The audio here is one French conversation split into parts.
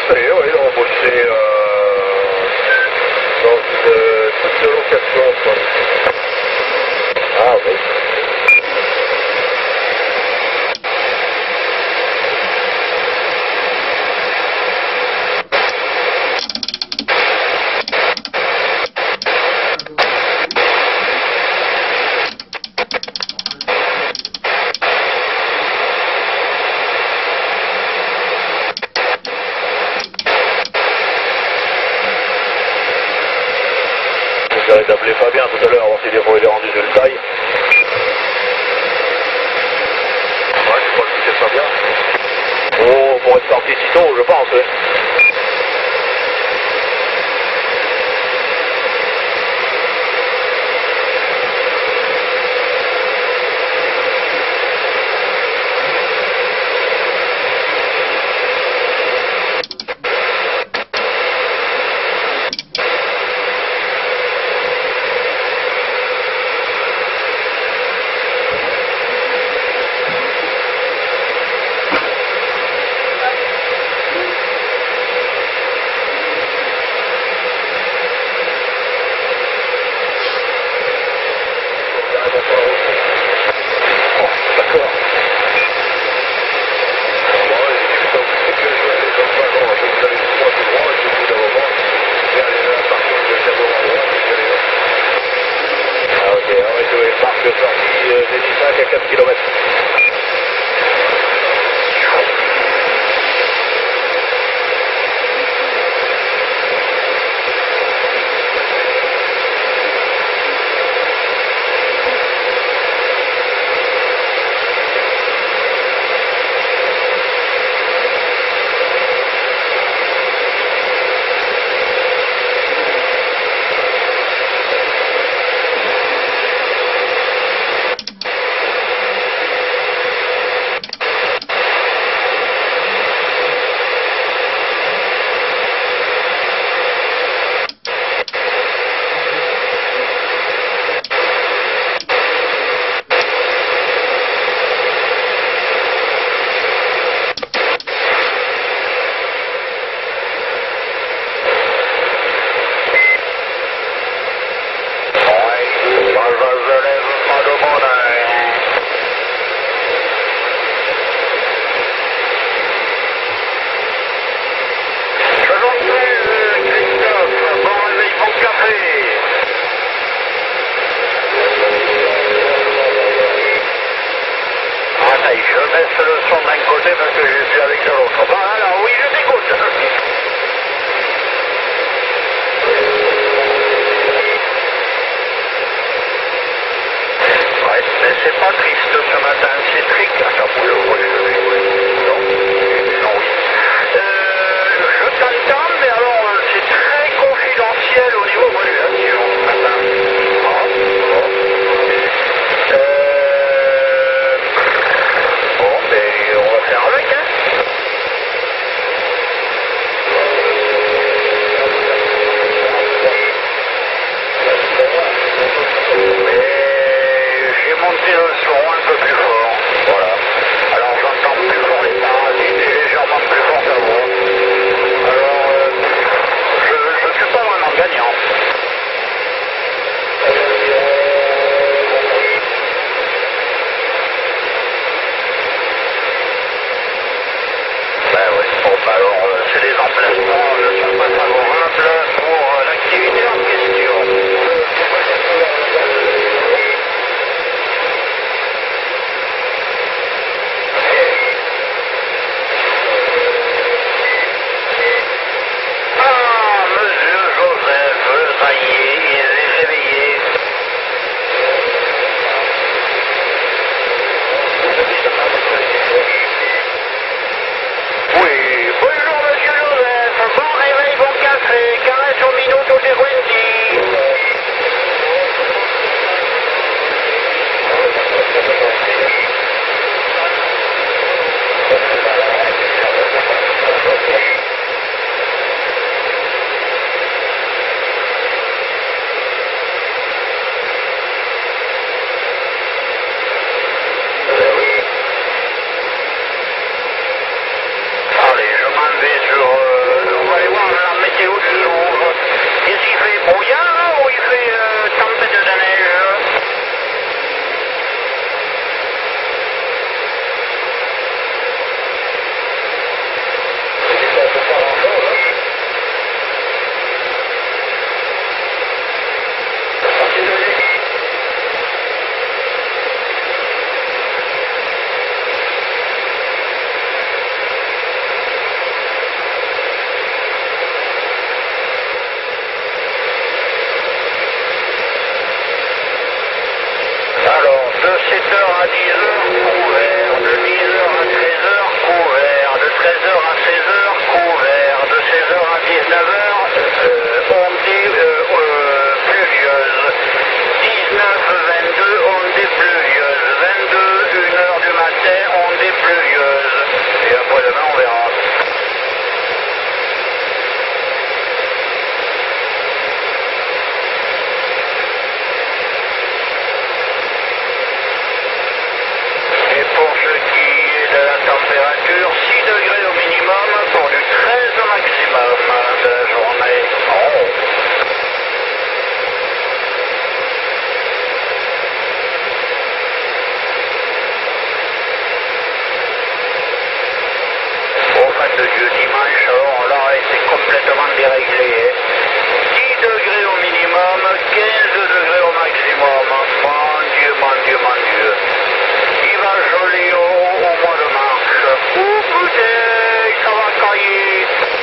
Oui, oui, on bossait dans une toute de location, quoi. Ah oui. J'essaierai d'appeler Fabien tout à l'heure, voir si des fois il est rendu de le taille. Ouais, je crois que c'est Fabien. Oh, pour être parti si tôt, je pense. Oui. Marque de sortie des 5 à 4 km. Je baisse le son d'un côté parce que je suis avec l'autre. Voilà, oui, je t'écoute. Ouais, mais c'est pas triste ce matin, c'est très clair. Non, oui. Je t'entends, mais alors c'est très confidentiel au niveau modulation ce matin. Bon, mais on va faire avec, hein. J'ai monté le son un peu plus fort. Voilà. Alors j'entends plus fort les parasites et légèrement plus fort ta voix. Alors, je suis pas vraiment gagnant. Ben oui, bon, ben alors, c'est des emplacements ne sont pas favorables pour l'activité en question. Ah, monsieur Joseph, ça y est, il est réveillé. Oui, bonjour monsieur Joseph. Température 6 degrés au minimum pour du 13 au maximum de la journée. Oh. Au fait de Dieu dimanche, alors là, c'est complètement déréglé. 10 degrés au minimum, 15 degrés au maximum. Mon Dieu, mon Dieu, mon Dieu. Il va geler au mois de mars. Oh putain, ça va cailler.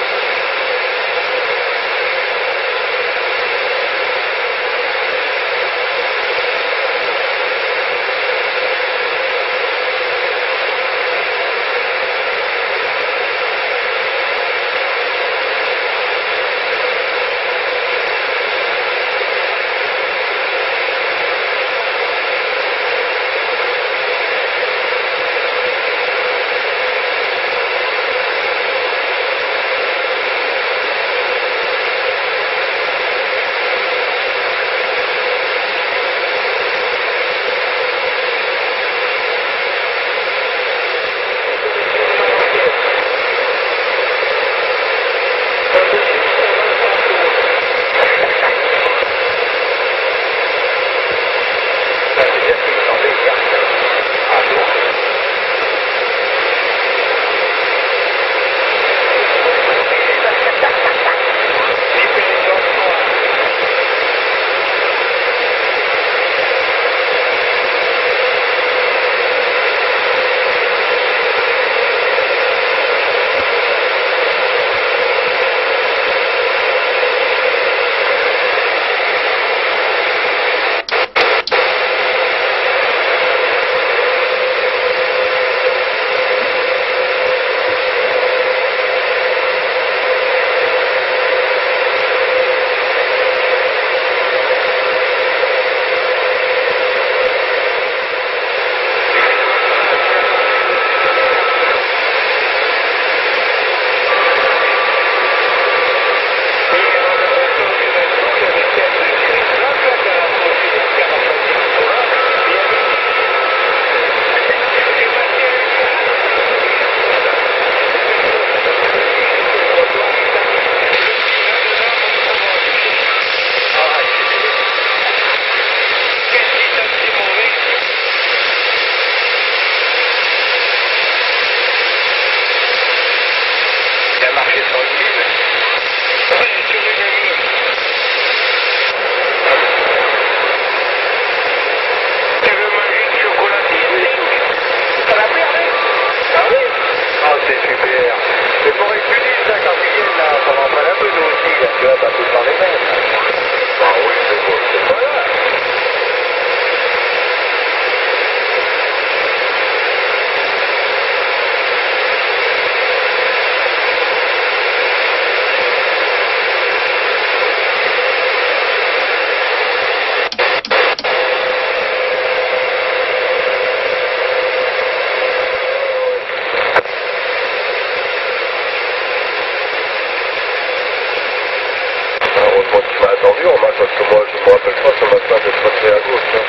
Parce que moi, je me rappelle pas ce matin d'être passé à gauche. Hein.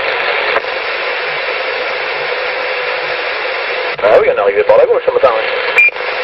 Ah oui, on est arrivé par la gauche ce matin. Hein.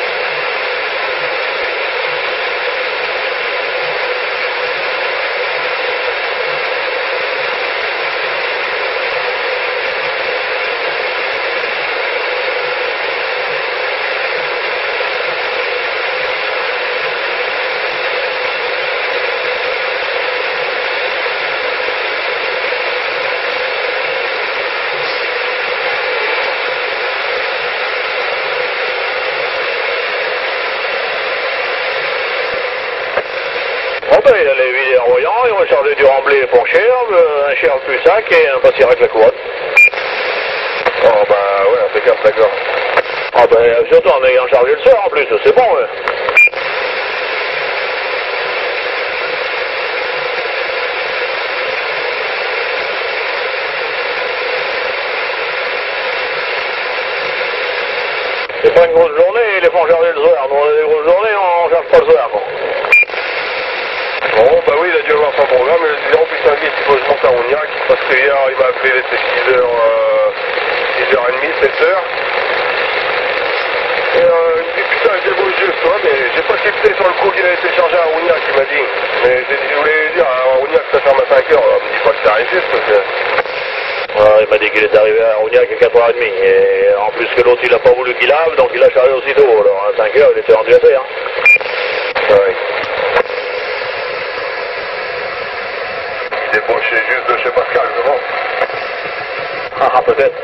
Bon ben il a les vider en voyant, ils vont charger du remblai pour Cherve, un Cherve plus 5 et un passir avec la couronne. Oh bah ouais, impeccable, d'accord. Ah ben surtout en ayant chargé le soir en plus, c'est bon ouais. C'est pas une grosse journée, ils les font charger le soir. Nous on a des grosses journées, on charge pas le soir. Quoi. Bon, bah oui, il a dû avoir son programme, il a dit en plus un guide, il faut que je monte à Ougnac, parce que hier il m'a appelé, il était 6h30, 7h. Et je débrouille juste, toi, mais j'ai pas tilté sur le coup qu'il a été chargé à Rougnac, il m'a dit. Mais je voulais dire à Rougnac que ça ferme à 5 heures, alors, me dis pas que ça arrive juste, parce que... il m'a dit qu'il est arrivé à Rougnac à 4h30, et en plus que l'autre il a pas voulu qu'il lave, donc il a chargé aussitôt, alors à 5 heures il était rendu à terre. Oui. Il débauchait juste de chez Pascal, c'est bon? Ah, peut-être.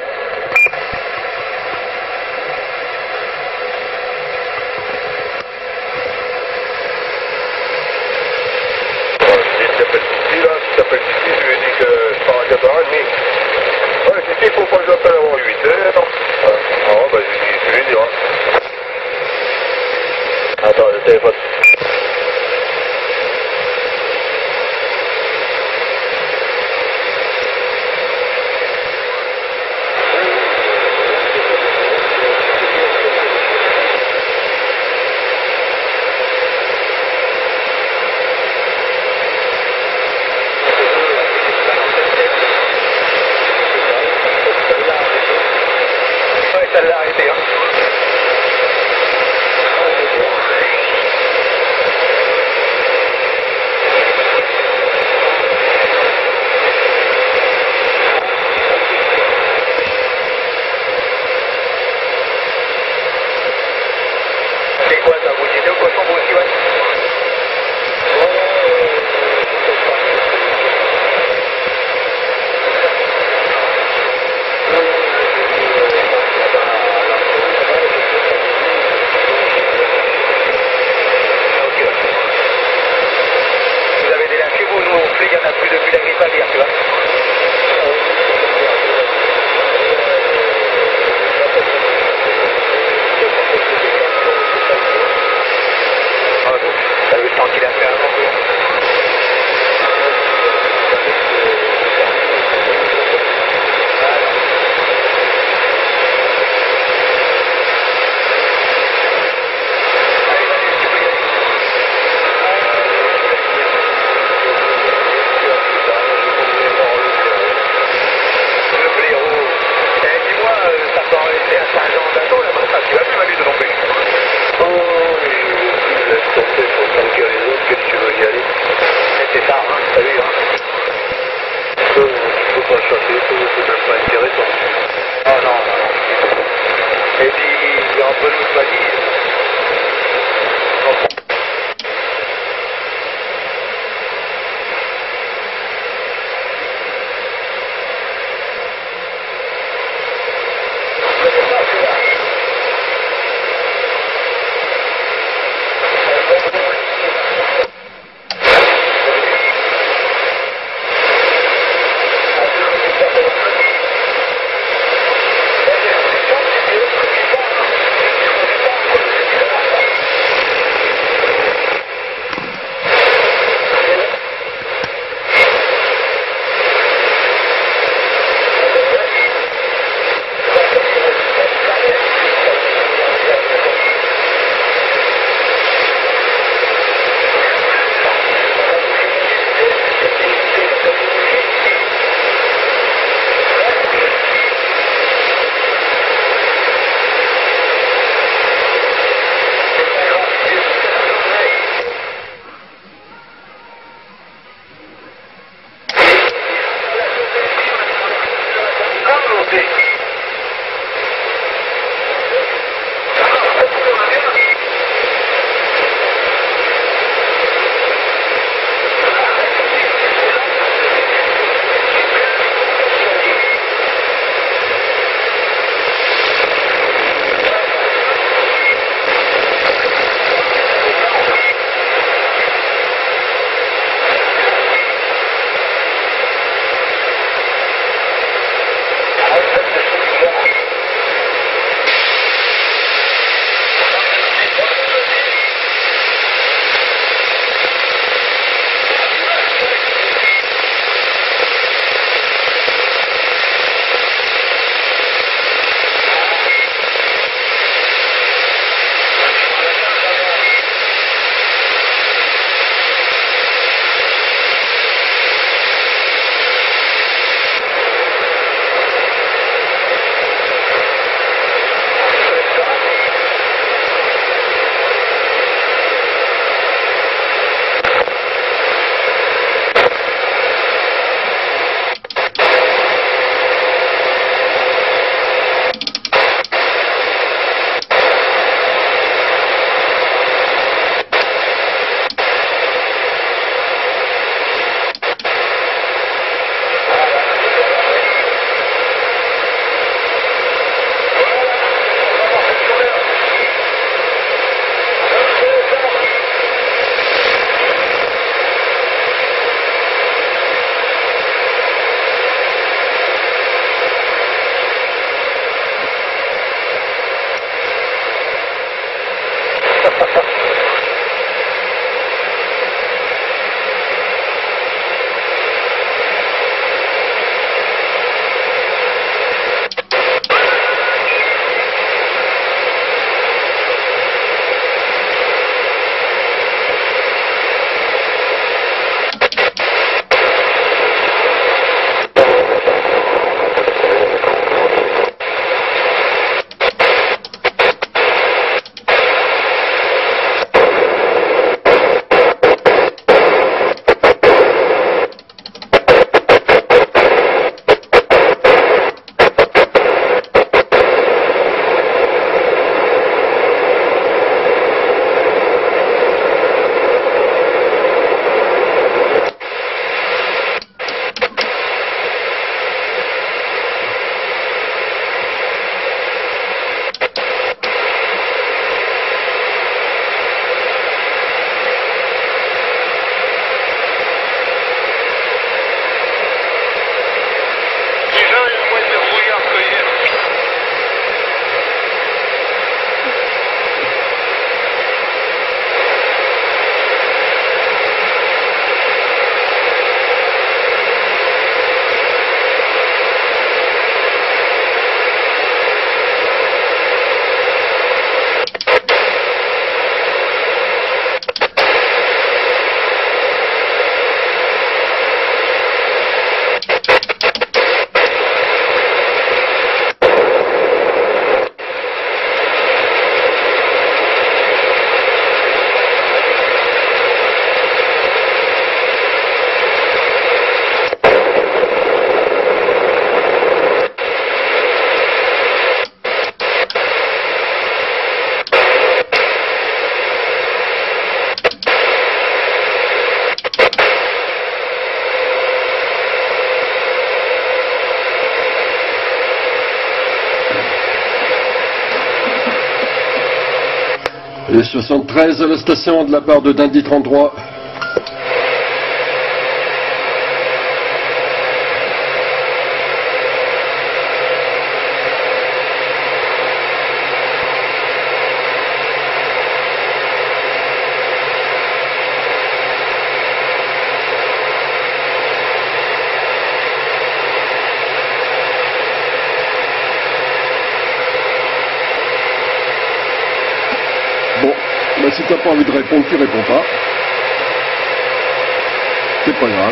Si t'appelles Titi, je lui ai dit que je pars à 4h30. Ouais, Titi, il faut pas que je l'appelle avant 8h. Ah, bah, je lui dirai. Attends, le téléphone. Ça l'a arrêté, hein. C'est quoi ça, vous disiez au cochon vous aussi, ouais? Il y en a plus depuis la grippe aviaire, tu vois. Ah, donc, t'as vu le temps qu'il a fait avant, quoi. C'est ça, hein, t'as vu, hein. Faut pas chasser, c'est même pas intéressant. Oh non, non. Et puis, il y a un peu de valise. Et 73 à la station de la part de Dundee 33. Si t'as pas envie de répondre, tu réponds pas. C'est pas grave.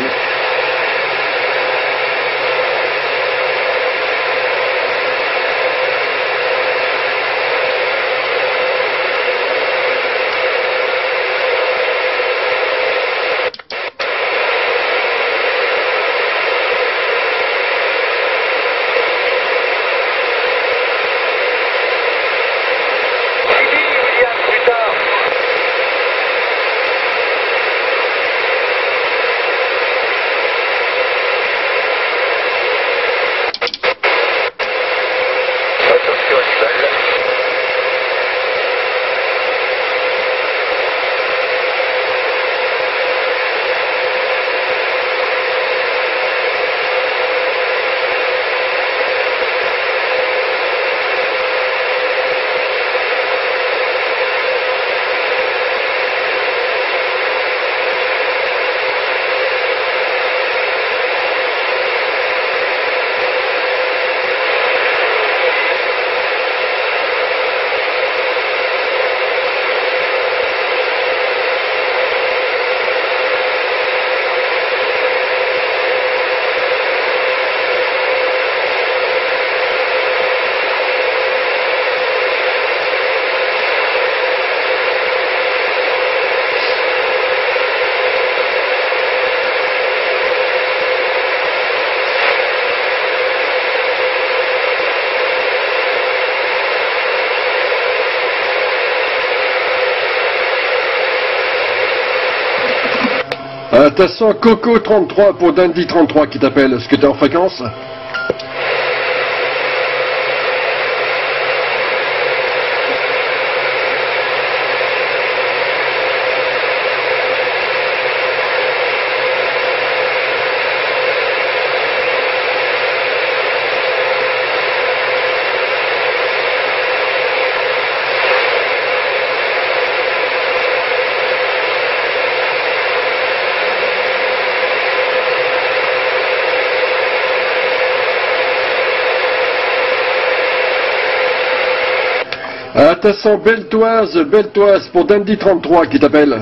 Attention, Coco 33 pour Dundee 33 qui t'appelle. Est-ce que tu es en fréquence? Attention, Beltoise pour Dandy 33 qui t'appelle.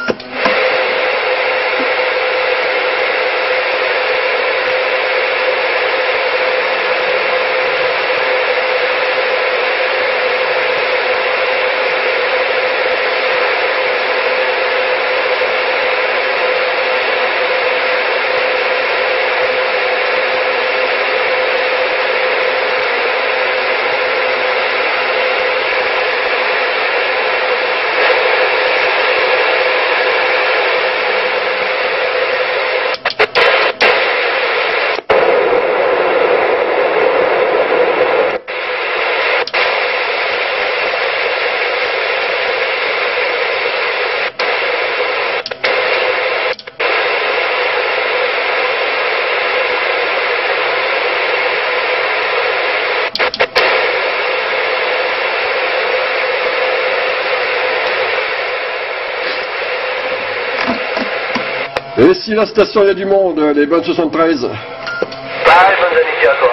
Et si la station il y a du monde, les bonnes 73. Bonnes amitiés à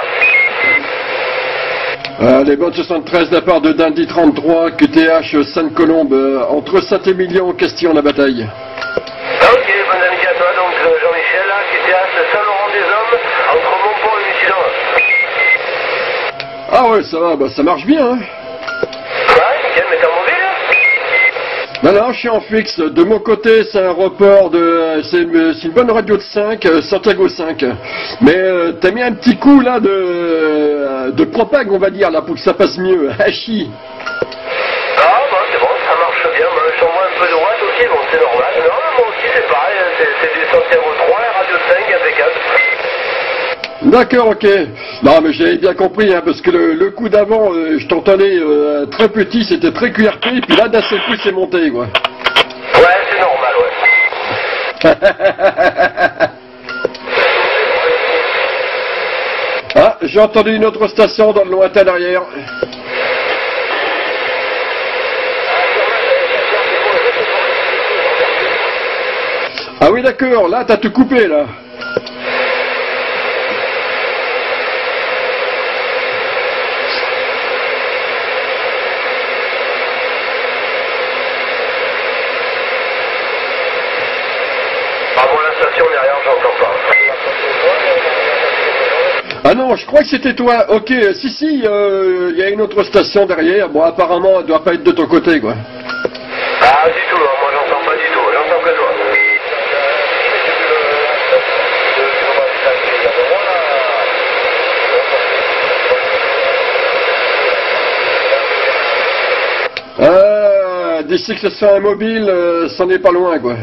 toi. Les bonnes 73 de la part de Dandy 33, QTH Sainte-Colombe, entre Saint-Émilion, question la bataille. Ok, bonnes amitiés à toi, donc Jean-Michel, là, QTH Saint-Laurent-des-Hommes, entre Montpont et Mutilon. Ah ouais, ça va, bah ça marche bien, hein. Ouais, nickel, mais t'es en mobile? Non, je suis en fixe. De mon côté, c'est un report de... C'est une bonne radio de 5, Santiago 5. Mais t'as mis un petit coup, là, de propag, on va dire, là, pour que ça passe mieux. Hachi. Ah, bah c'est bon, ça marche bien. Bah, je t'envoie un peu de watts aussi, bon, c'est normal. Non, moi aussi, c'est pareil, c'est du Santiago 3, radio de 5, impeccable. D'accord, ok. Non, mais j'avais bien compris, hein, parce que le coup d'avant, je t'entendais très petit, c'était très QRP, et puis là, d'un seul coup, c'est monté, quoi. Ouais, c'est normal, ouais. Ah, j'ai entendu une autre station dans le lointain derrière. Ah oui, d'accord, là, t'as tout coupé, là. Ah non, je crois que c'était toi. Ok, si, il y a une autre station derrière. Bon, apparemment, elle doit pas être de ton côté, quoi. Ah, du tout, hein. Moi j'entends pas du tout, j'entends que toi. Ah, d'ici que ce soit un mobile, c'en est pas loin, quoi.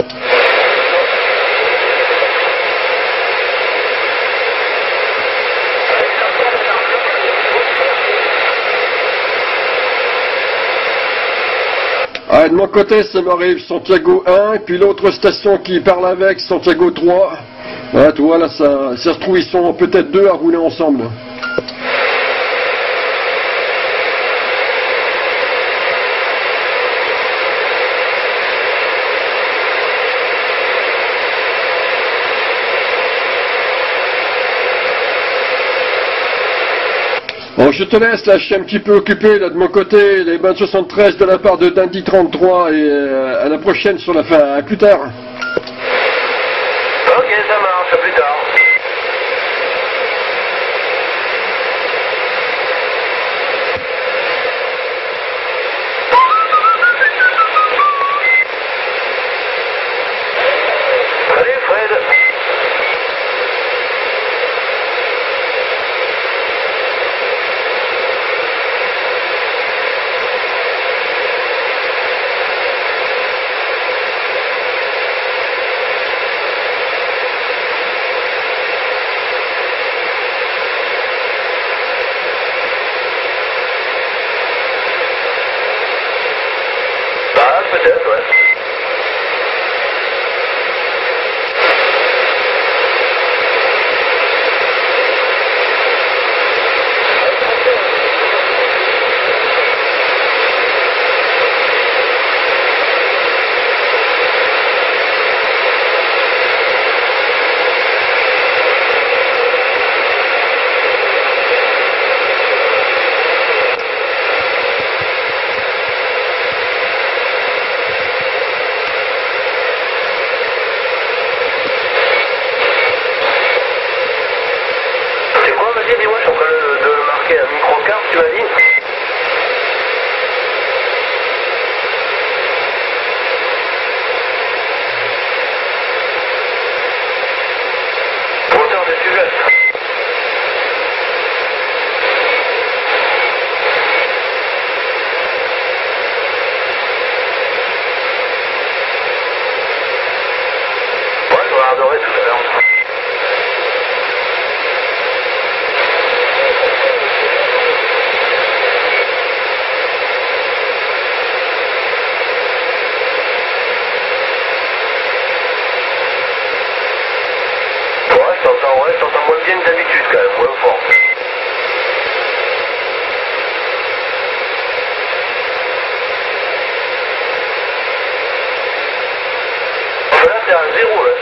Ah, de mon côté, ça m'arrive Santiago 1, puis l'autre station qui parle avec, Santiago 3. Ah, tu vois, là, ça se trouve, ils sont peut-être deux à rouler ensemble. Bon, je te laisse, là, je suis un petit peu occupé, là, de mon côté, les bonnes 73 de la part de Dandy 33, et à la prochaine sur la fin, à plus tard. Ok, ça marche, à plus tard. Salut Fred. Peut-être, ouais. t'entend moins bien que d'habitude quand même, moins fort. Là, c'est à 0 là.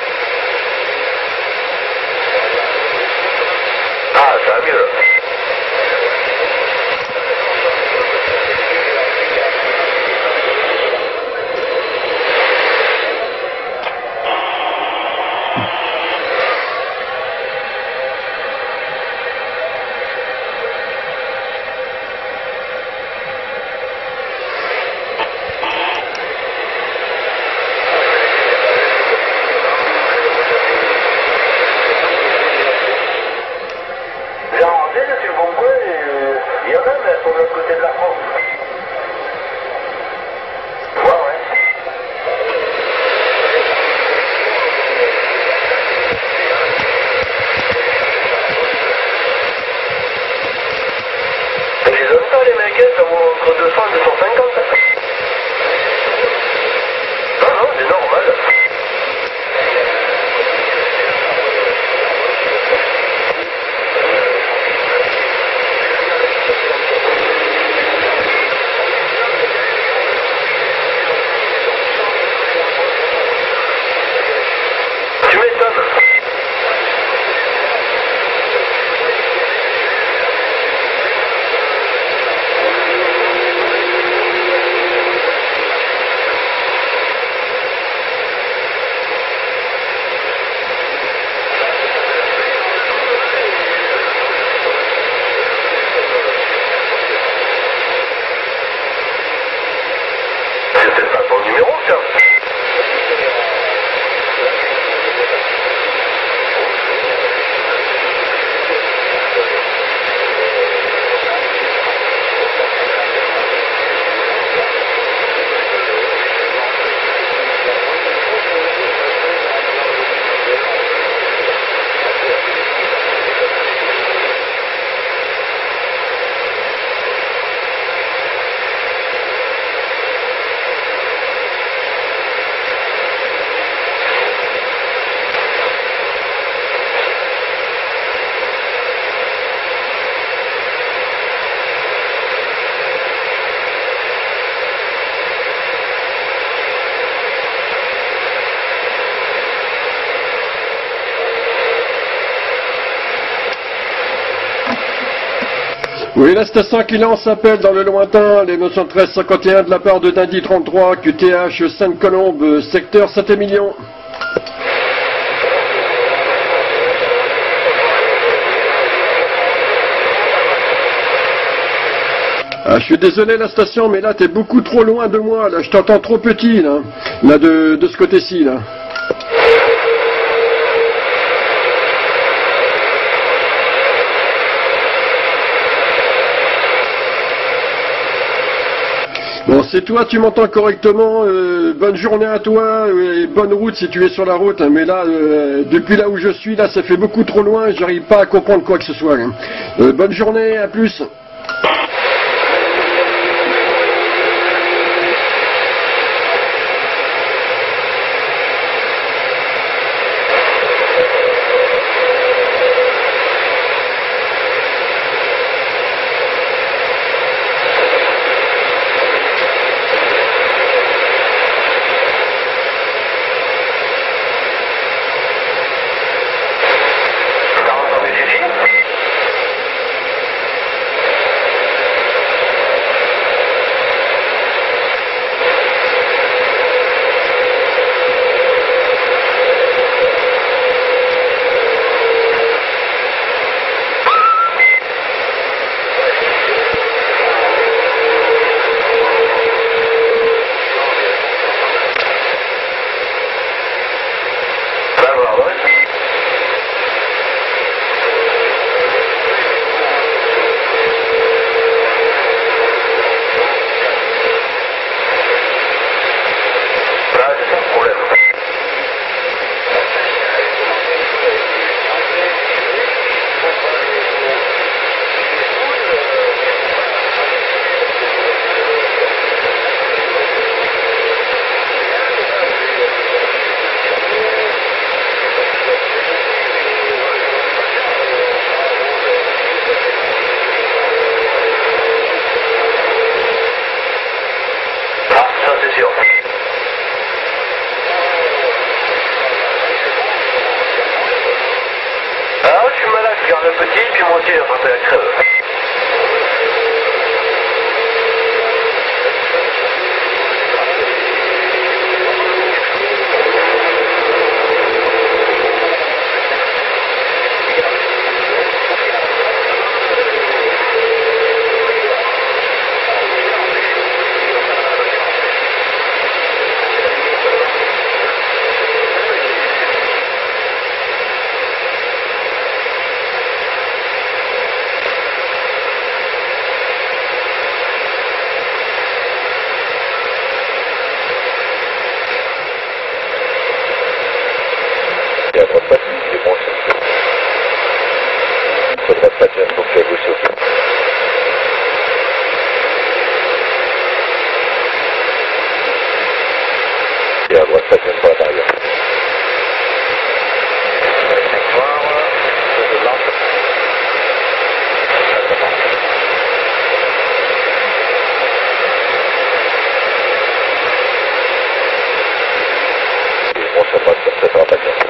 Ah, ça va mieux là. Entre 200 et 250. Non, non, c'est normal. Tu m'étonnes. C'est pas ton numéro, ça. Oui, la station qui lance appel dans le lointain, les 913-51 de la part de Dindy 33, QTH Sainte-Colombe, secteur Saint-Émilion. Ah, je suis désolé la station, mais là t'es beaucoup trop loin de moi, là je t'entends trop petit, là de ce côté-ci, là. Bon, c'est toi, tu m'entends correctement, bonne journée à toi, et bonne route si tu es sur la route, hein, mais là, depuis là où je suis, là, ça fait beaucoup trop loin, j'arrive pas à comprendre quoi que ce soit. Hein. Bonne journée, à plus. continue à frapper la crève. Et à droite, c'est bon, sur droite, pas de donc à gauche aussi. Et à droite, pas de pour la barrière. Bon, ça passe, ça sera pas bien.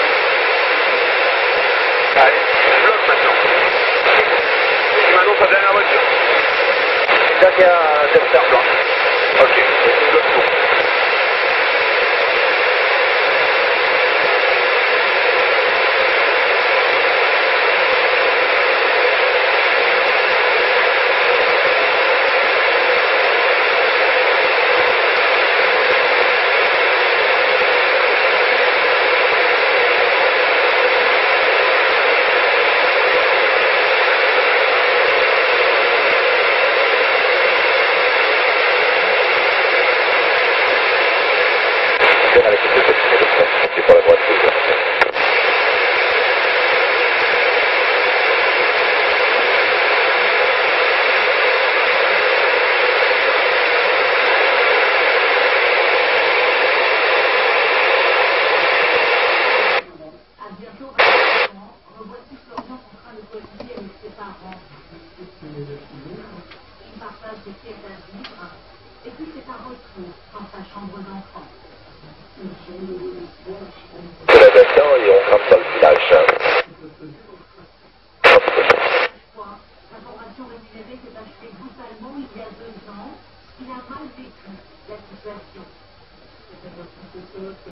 Allez, je bloque maintenant. Et maintenant, ça donne la voiture. C'est ça qu'il y a un testeur blanc. Ok, je bloque tout. Avec les deux petits de ça, c'est pour la droite, À bientôt, revoici Florian en train de cohabiter avec ses parents. Il partage des pièces à vivre, et puis c'est un retour dans sa chambre d'enfant. c'est la version et on rentre dans le village. L'information rémunérée s'est achetée brutalement il y a 2 ans. Il a mal vécu la situation.